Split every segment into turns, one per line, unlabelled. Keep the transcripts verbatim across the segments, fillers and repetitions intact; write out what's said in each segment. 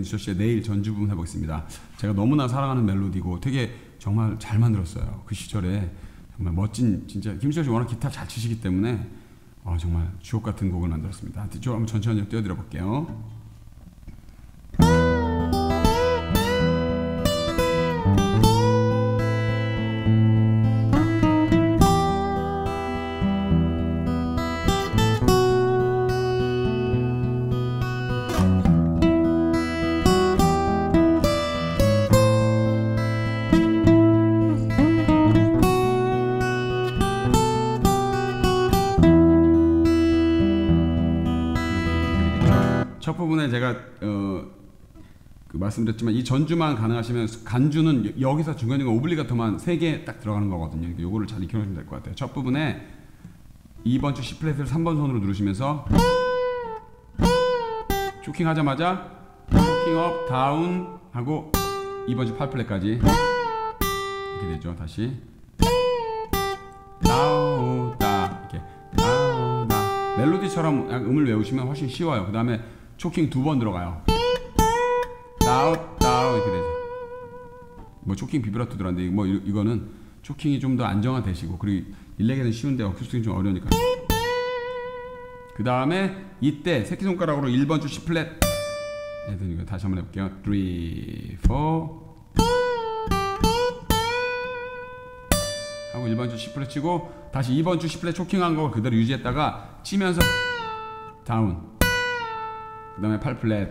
김수철씨의 내일 전주 부분 해보겠습니다. 제가 너무나 사랑하는 멜로디고 되게 정말 잘 만들었어요. 그 시절에 정말 멋진, 진짜 김수철씨 워낙 기타 잘 치시기 때문에 어, 정말 주옥 같은 곡을 만들었습니다. 뒤쪽 한번 천천히 띄워드려 볼게요. 첫 부분에 제가 어, 그 말씀드렸지만 이 전주만 가능하시면 간주는 여기서 중간중간 오블리가토만 세 개 딱 들어가는 거거든요. 요거를 잘 익혀놓으시면 될 것 같아요. 첫 부분에 이 번 주 C 플랫을 삼 번 손으로 누르시면서 초킹 하자마자 초킹 업 다운 하고 이 번 주 팔 플랫까지 이렇게 되죠. 다시 다운 다 이렇게 다운 다 멜로디처럼 음을 외우시면 훨씬 쉬워요. 그 다음에 초킹 두 번 들어가요. 다운 다운 이렇게 되죠. 뭐 초킹 비브라토 들어갔는데 뭐 이, 이거는 초킹이 좀 더 안정화되시고 그리고 일렉에는 쉬운데 어쿠스틱이 좀 어려우니까. 그 다음에 이때 새끼손가락으로 일 번 주 C 플랫 이거 다시 한번 해볼게요. 삼, 사 하고 일 번 주 C 플랫 치고 다시 이 번 주 C 플랫 초킹한 거 그대로 유지했다가 치면서 다운 그 다음에 팔 플랫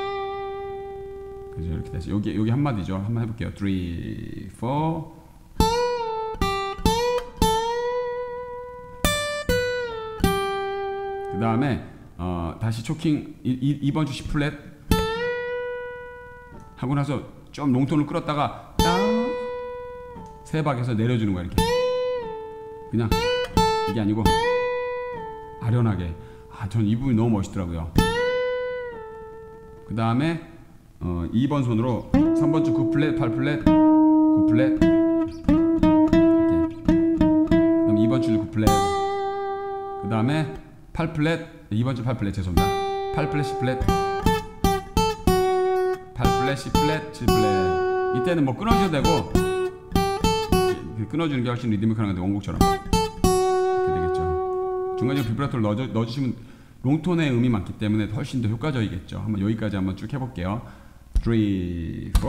그죠 이렇게 돼서 여기 여기 한 마디죠. 한번 해볼게요. 삼, 사 그 다음에 어, 다시 초킹 이 번 주 C 플랫 하고 나서 좀 롱톤을 끌었다가 다운 세 박에서 내려주는 거야. 이렇게 그냥 이게 아니고 아련하게. 아, 전 이 부분이 너무 멋있더라고요. 그 다음에 어, 이 번 손으로 삼 번 주 구 플랫, 팔 플랫, 구 플랫 이렇게. 그 다음에 이 번 주 구 플랫 그 다음에 팔 플랫, 이 번 주 팔 플랫 죄송합니다. 팔 플랫, C 플랫 팔 플랫, C 플랫, 칠 플랫 이때는 뭐 끊어주셔도 되고 끊어주는 게 훨씬 리드미컬한 건데 원곡처럼 이렇게 되겠죠. 중간에 비브라토를 넣어, 넣어주시면 롱톤의 음이 많기 때문에 훨씬 더 효과적이겠죠. 한번 여기까지 한번 쭉 해볼게요. 삼, 사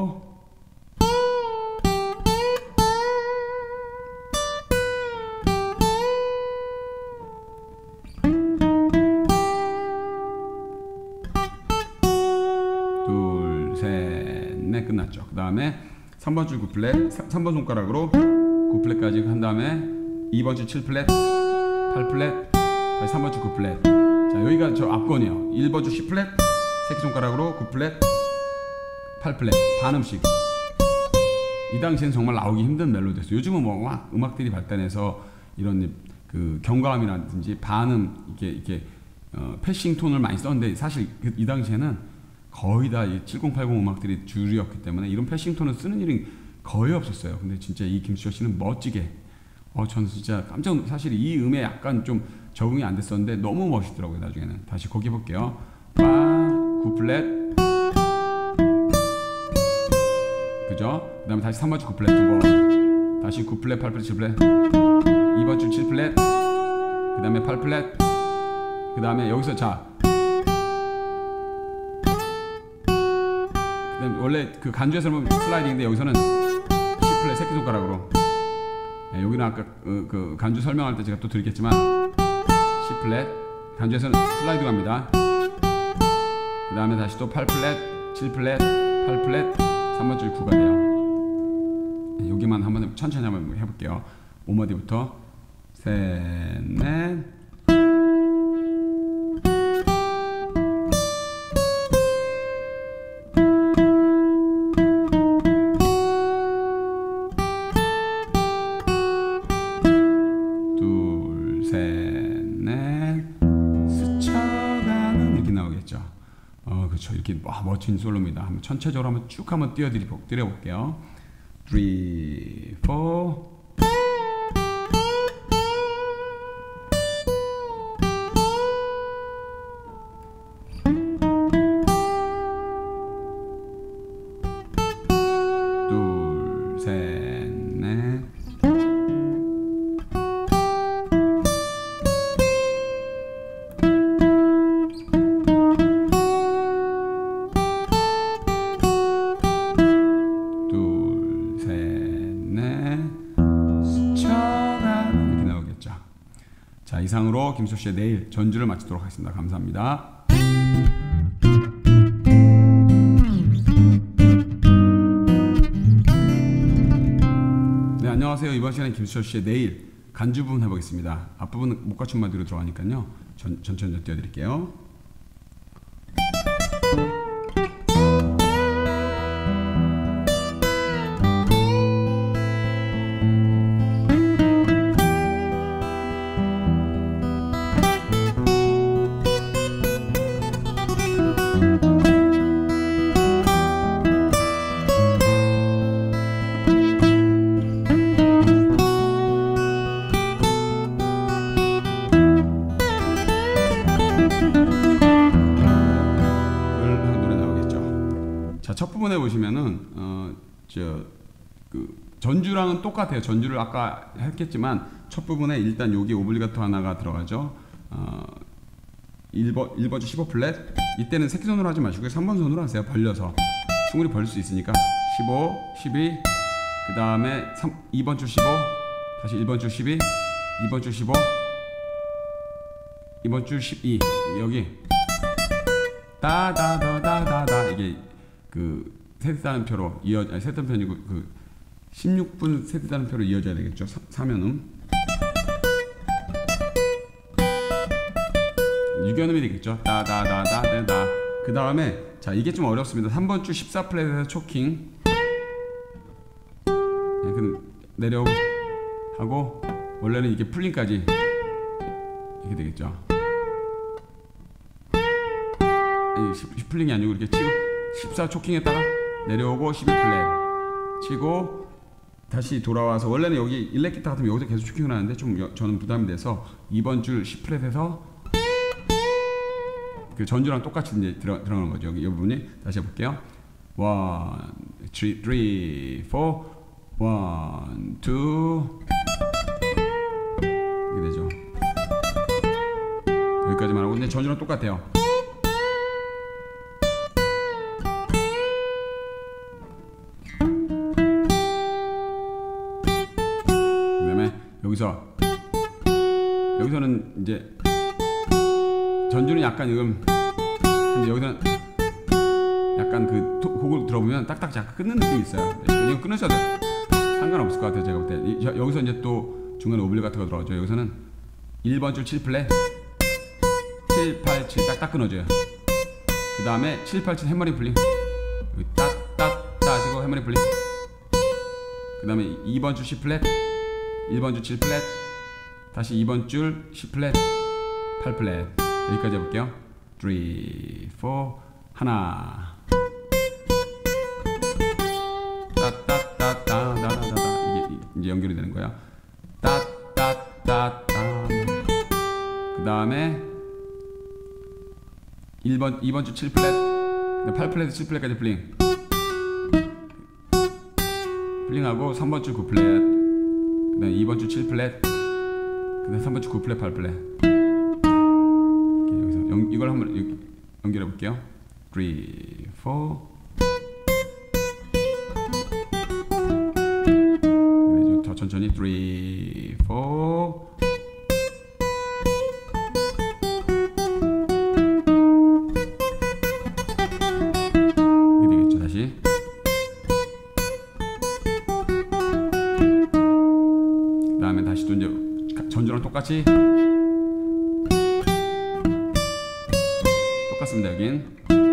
둘, 셋, 넷 끝났죠. 그 다음에 삼 번 주 구 플랫, 삼 번 손가락으로 구 플랫까지 한 다음에 이 번 주 칠 플랫, 팔 플랫, 다시 삼 번 주 구 플랫. 자, 여기가 저 앞권이에요. 일 번 주 C 플랫, 새끼손가락으로 구 플랫, 팔 플랫, 반음씩. 이 당시에는 정말 나오기 힘든 멜로디였어요. 요즘은 뭐 음악, 음악들이 발달해서 이런 그 경감이라든지 반음, 이렇게, 이렇게, 어, 패싱 톤을 많이 썼는데 사실 이 당시에는 거의 다 이 칠십, 팔십 음악들이 주류였기 때문에 이런 패싱 톤을 쓰는 일이 거의 없었어요. 근데 진짜 이 김수철 씨는 멋지게, 어, 저는 진짜 깜짝, 사실 이 음에 약간 좀 적응이 안 됐었는데 너무 멋있더라고요. 나중에는 다시 거기 볼게요. 구 플랫 그죠? 그 다음에 다시 삼 번 주 구 플랫 두 번 다시 구 플랫, 팔 플랫, 칠 플랫 이 번 주 칠 플랫 그 다음에 팔 플랫 그 다음에 여기서 자 그 다음에 원래 그 간주에서는 슬라이딩인데 여기서는 C 플랫 새끼손가락으로. 네, 여기는 아까 그, 그 간주 설명할 때 제가 또 드리겠지만 C 플랫 간주에서는 슬라이드 갑니다. 그 다음에 다시 또 팔 플랫, 칠 플랫, 팔 플랫, 삼 번 줄 구가 돼요. 네, 여기만 한번 천천히 한번 해볼게요. 오 마디부터 셋, 넷 둘, 셋, 넷 스쳐가는 이렇게 나오겠죠. 어, 그렇죠. 이렇게 와, 멋진 솔로입니다. 한번 전체적으로 한번 쭉 한번 띄워드려 볼게요. 삼, 사 자, 이상으로 김수철 씨의 내일 전주를 마치도록 하겠습니다. 감사합니다. 네, 안녕하세요. 이번 시간에 김수철 씨의 내일 간주 부분 해보겠습니다. 앞부분은 못 갖춘 마디로 들어가니까요. 전, 천천히 띄워드릴게요. 첫 부분에 보시면은 어, 저, 그 전주랑은 똑같아요. 전주를 아까 했겠지만 첫 부분에 일단 여기 오블리가토 하나가 들어가죠. 어, 일 번, 일 번 주 십오 플랫. 이때는 새끼손으로 하지 마시고 삼 번 손으로 하세요. 벌려서 충분히 벌릴 수 있으니까 십오, 십이, 그 다음에 이 번 주 십오, 다시 일 번 주 십이, 이 번 주 십오, 이번 주 십이. 여기 따다다다다다 이게 그 세트단표로 이어 아니 세트단편이고 그 십육 분 세트단표로 이어져야 되겠죠. 사면음 유견음이 되겠죠. 따다다다다다. 그 다음에 자 이게 좀 어렵습니다. 삼 번 주 십사 플랫에서 초킹 내려오고 하고 원래는 이게 풀링까지 이렇게 되겠죠. 아니 풀링이 아니고 이렇게 치고 십사 초킹했다가 내려오고 십이 플랫 치고 다시 돌아와서 원래는 여기 일렉 기타 같으면 여기서 계속 초킹을 하는데 좀 여, 저는 부담이 돼서 이번 줄 십 플랫에서 그 전주랑 똑같이 이제 들어, 들어가는 거죠. 여기 이 부분이 다시 해볼게요. 원, 쓰리, 쓰리, 포, 원, 투 이렇게 되죠. 여기까지만 하고 근데 전주랑 똑같아요. 여기서 여기서는 이제 전주는 약간 지금 근데 여기서는 약간 그 곡을 들어보면 딱딱 약간 끊는 느낌이 있어요. 이거 끊으셔도 상관없을 것 같아요. 제가 볼 때 여기서 이제 또 중간에 오블리가토가 들어가죠. 여기서는 일 번 줄 칠 플랫 칠, 팔, 칠 딱딱 끊어줘요. 그 다음에 칠, 팔, 칠 해머링 플링 여기 따따따 하시고 해머링 플링 그 다음에 이 번 줄 C 플랫 일 번 줄 칠 플랫 다시 이 번 줄 C 플랫 팔 플랫 여기까지 해볼게요. 삼, 사 하나 따따따따따따따 이게 이제 연결이 되는 거예요. 따따따따 그 다음에 일 번, 이 번 줄 칠 플랫 팔 플랫 칠 플랫까지 플링 플링하고 삼 번 줄 구 플랫 그 다음에 이 번 줄 칠 플랫 그 다음에 삼 번 줄 구 플랫 팔 플랫 여기서 연, 이걸 한번 여기 연결해 볼게요. 삼, 사 더 천천히 삼, 사 이렇게 되겠죠. 다시 그 다음에 다시 또 이제 전주랑 똑같이 똑같습니다. 여긴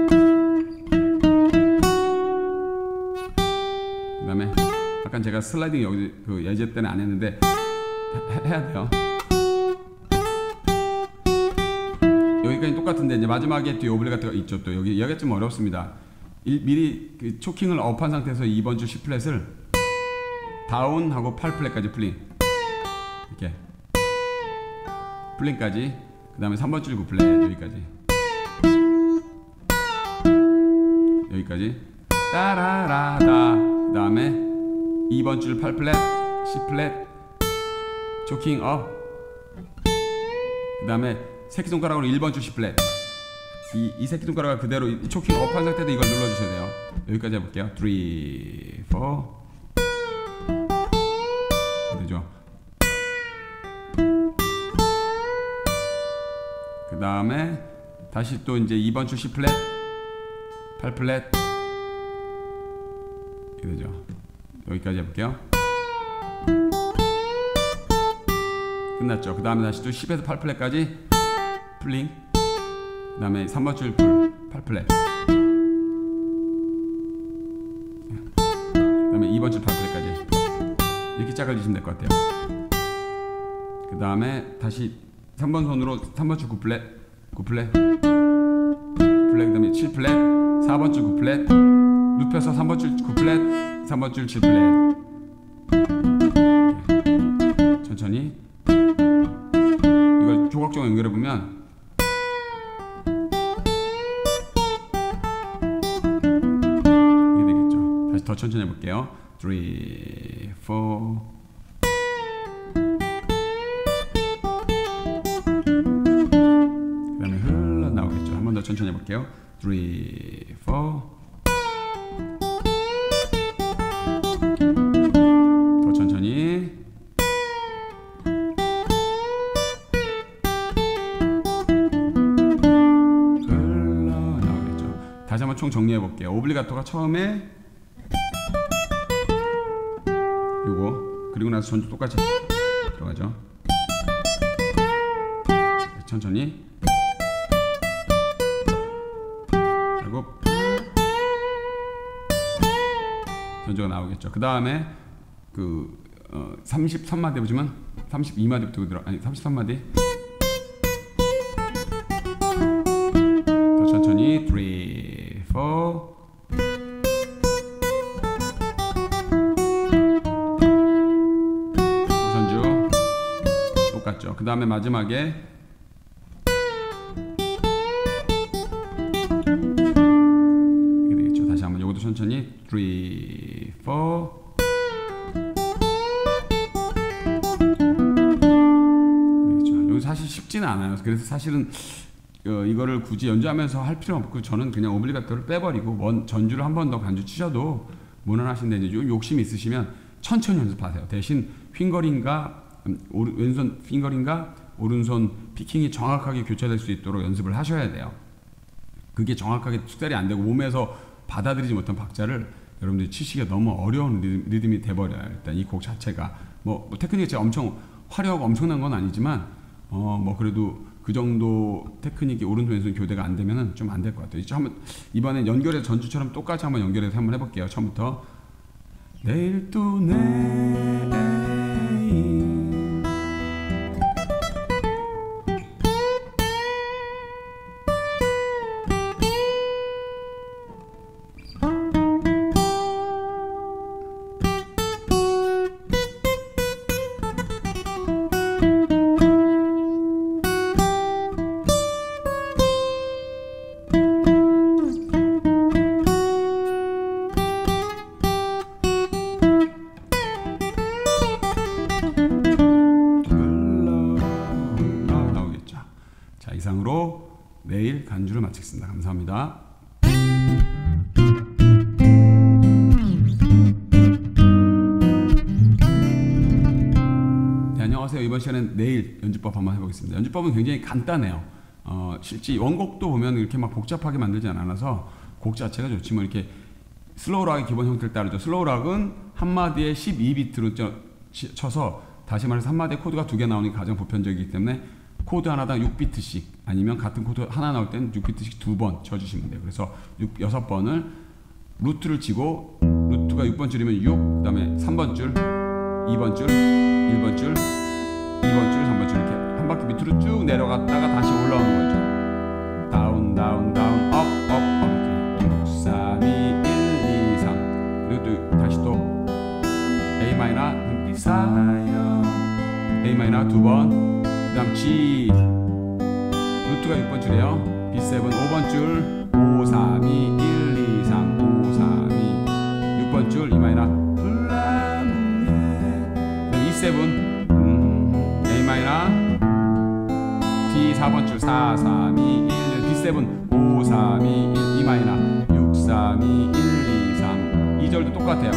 그 다음에 약간 제가 슬라이딩 여기 그 예제 때는 안 했는데 해, 해야 돼요. 여기까지 똑같은데 이제 마지막에 뒤에 오블리가토가 있죠. 또 여기 여기가 좀 어렵습니다. 일, 미리 그 초킹을 업한 상태에서 이 번 줄 C 플랫을 다운하고 팔 플랫까지 플링 이렇게 플링까지 그 다음에 삼 번 줄 구 플랫 여기까지 여기까지 따라라다 그 다음에 이 번 줄 팔 플랫 C 플랫 초킹 업 그 다음에 새끼손가락으로 일 번 줄 C 플랫 이, 이 새끼손가락을 그대로 초킹 업한 상태도 이걸 눌러주셔야 돼요. 여기까지 해볼게요. 삼, 사 되죠. 다음에 다시 또 이제 이 번 줄 C 플랫, 팔 플랫 이렇게 되죠. 여기까지 해볼게요. 끝났죠. 그 다음에 다시 또 십에서 팔 플랫까지 풀링, 그 다음에 삼 번 줄 풀, 팔 플랫, 그 다음에 이 번 줄 팔 플랫까지 이렇게 짝을 지시면 될 것 같아요. 그 다음에 다시 삼 번 손으로 삼 번 줄 구 플랫, 구 플랫, 플랫, 그 다음에 칠 플랫, 사 번 줄 구 플랫, 눕혀서 삼 번 줄 구 플랫, 삼 번 줄 칠 플랫. 천천히 이걸 조각조각 연결해 보면 이게 되겠죠. 다시 더 천천히 해볼게요. 삼, 사 그 다음에 흘러나오겠죠. 한 번 더 천천히 해볼게요. 삼, 사 더 천천히 흘러나오겠죠. 다시 한번 총 정리해 볼게요. 오블리가토가 처음에 요거, 그리고 나서 전주 똑같이 들어가죠. 천천히 그리고 전주가 나오겠죠. 그 다음에 그 어, 삼십삼 마디 보시면 삼십이 마디부터 들어, 아니 삼십삼 마디 더 천천히 삼, 사 전주 똑같죠. 그 다음에 마지막에 이게 되겠죠. 다시 한번 요것도 천천히 삼, 사 사실 쉽지는 않아요. 그래서 사실은 어, 이거를 굳이 연주하면서 할 필요 없고 저는 그냥 오블리가토를 빼버리고 원, 전주를 한 번 더 간주 치셔도 무난하신데 이제 욕심 있으시면 천천히 연습하세요. 대신 핑거링과 음, 오른, 왼손 핑거링과 오른손 피킹이 정확하게 교차될 수 있도록 연습을 하셔야 돼요. 그게 정확하게 숙달이 안 되고 몸에서 받아들이지 못한 박자를 여러분들이 치시기가 너무 어려운 리듬, 리듬이 돼버려요. 일단 이 곡 자체가 뭐, 뭐 테크닉이 엄청 화려하고 엄청난 건 아니지만 어 뭐 그래도 그 정도 테크닉이 오른손 왼손 교대가 안 되면은 좀 안 될 것 같아요. 이제 한번 이번엔 연결해서 전주처럼 똑같이 한번 연결해서 한번 해볼게요. 처음부터 내일 또 내일 이상으로 내일 간주를 마치겠습니다. 감사합니다. 네, 안녕하세요. 이번 시간엔 내일 연주법 한번 해보겠습니다. 연주법은 굉장히 간단해요. 어, 실제 원곡도 보면 이렇게 막 복잡하게 만들지 않아서 곡 자체가 좋지만 이렇게 슬로우 락의 기본 형태를 따르죠. 슬로우 락은 한 마디에 십이 비트로 쳐서 다시 말해서 한 마디에 코드가 두 개 나오는 게 가장 보편적이기 때문에 코드 하나당 육 비트씩 아니면 같은 코드 하나 나올 때는 육 비트씩 두 번 쳐주시면 돼요. 그래서 육, 여섯 번을 루트를 치고 루트가 육 번 줄이면 육, 그 다음에 삼 번 줄, 이 번 줄, 일 번 줄, 이 번 줄, 삼 번 줄 이렇게 한 바퀴 밑으로 쭉 내려갔다가 다시 올라오는 거죠. 다운, 다운, 다운, 업, 업, 업 이렇게 육, 삼, 이, 일, 이, 삼 그리고 또 다시 또 A 마이너, 눈빛 사요 A 마이너 두 번 그 다음 G 루트가 육 번 줄이에요. 비 세븐 오 번 줄 오, 삼, 이, 일, 이, 삼 오, 삼, 이 육 번 줄 E 마이너 플라무에 그 다음 이 세븐 음, A 마이너 D 사 번 줄 사, 삼, 이, 일 비 세븐 오, 삼, 이, 일 E 마이너 육, 삼, 이, 일, 이, 삼 이 절도 똑같아요.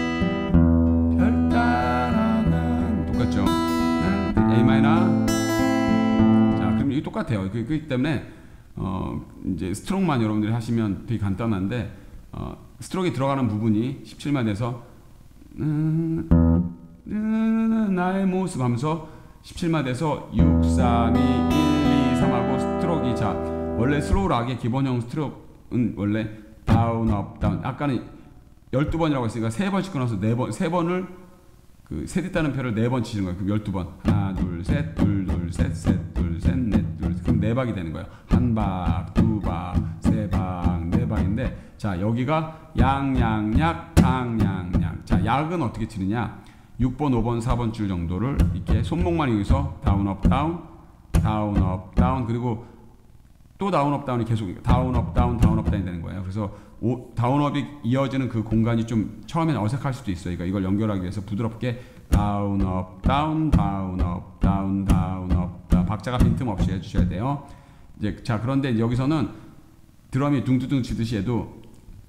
별 따라간 똑같죠. A 마이너 똑같아요. 그, 그렇기 때문에 어, 이제 스트로크만 여러분들이 하시면 되게 간단한데 어, 스트로크에 들어가는 부분이 십칠 마디에서 음, 음, 나의 모습 하면서 십칠 마디에서 육, 삼, 이, 일, 이, 삼 하고 스트로크이 자 원래 슬로우 락의 기본형 스트로크는 원래 다운, 업, 다운 아까는 열두 번이라고 했으니까 세 번씩 끊어서 네 번, 세 번을 그 셋 있다는 표를 네 번 치는 거예요. 그럼 열두 번. 하나, 둘, 셋, 둘, 둘, 셋, 셋, 둘, 셋, 넷, 둘, 셋. 그럼 네 박이 되는 거예요. 한 박, 두 박, 세 박, 네 박인데 자, 여기가 양, 양, 약, 강, 양, 양. 자, 약은 어떻게 치느냐? 육 번, 오 번, 사 번 줄 정도를 이렇게 손목만 이용해서 다운, 업, 다운, 다운, 업, 다운 그리고 또 다운, 업, 다운이 계속 다운, 업, 다운, 다운, 업, 다운이 되는 거예요. 그래서 오, 다운업이 이어지는 그 공간이 좀 처음에는 어색할 수도 있어요. 그러니까 이걸 연결하기 위해서 부드럽게 다운, 업, 다운, 다운, 업, 다운, 다운, 업, 다운 박자가 빈틈없이 해주셔야 돼요. 이제 자 그런데 여기서는 드럼이 둥두둥 치듯이 해도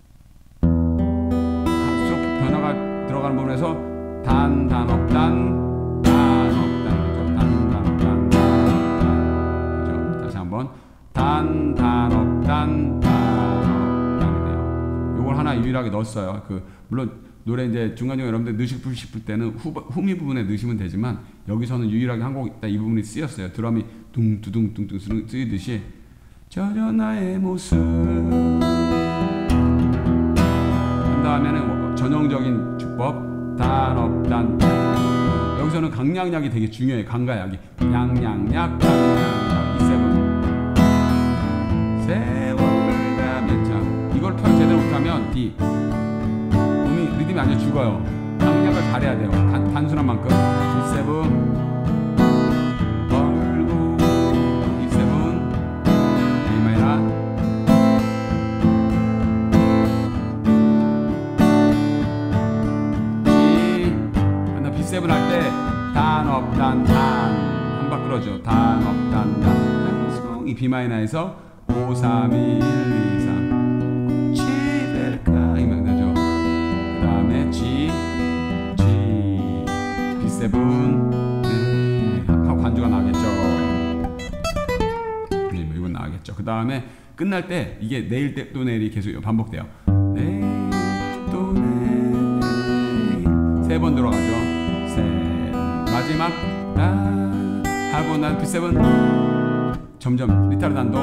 스트로크 변화가 들어가는 부분에서 단, 단, 업, 단, 단, 업, 단 그죠? 단, 단, 업, 단, 단, 단 그죠? 다시 한번 단, 단, 업, 단, 단 이걸 하나 유일하게 넣었어요. 그 물론 노래 이제 중간중간 여러분들 넣으시고 싶을 때는 후, 후미 부분에 넣으시면 되지만 여기서는 유일하게 한 곡 있다 이 부분이 쓰였어요. 드럼이 둥두둥둥둥 쓰이듯이 저저 나의 모습 한 다음에는 전형적인 주법 단업 단 여기서는 강약약이 되게 중요해요. 강과 약이 양양약 강양약 이세븐 세월 가면 참 이걸 편 제대로 못하면 D 음이 리듬이 완전 죽어요. 강약을 잘해야 돼요. 단, 단순한 만큼 디 세븐 벌고 이 세븐 A 마이너 G 하나 비 세븐 할 때 단업 단단 한 박 끌어줘 단업 단단 이 B 마이너에서 오, 삼, 이, 일, 이, 삼 G, G, 비 세븐 네, 하고 반주가 나오겠죠. 네, 뭐 이건 나오겠죠. 그 다음에 끝날 때 이게 내일 때 또 내일이 계속 반복돼요. 내일 또 내일 세 번 들어가죠. 셋 마지막 아 하고 난 비 세븐 점점 리타르 단도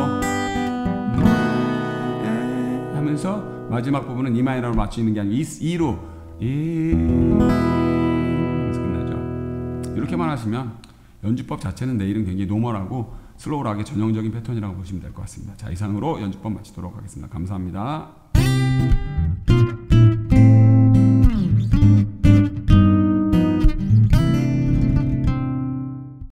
네, 하면서 마지막 부분은 이 마이너로 맞추는 게 아니고 이로 이 그래서 끝나죠. 이렇게만 하시면 연주법 자체는 내일은 굉장히 노멀하고 슬로우락의 전형적인 패턴이라고 보시면 될 것 같습니다. 자 이상으로 연주법 마치도록 하겠습니다. 감사합니다.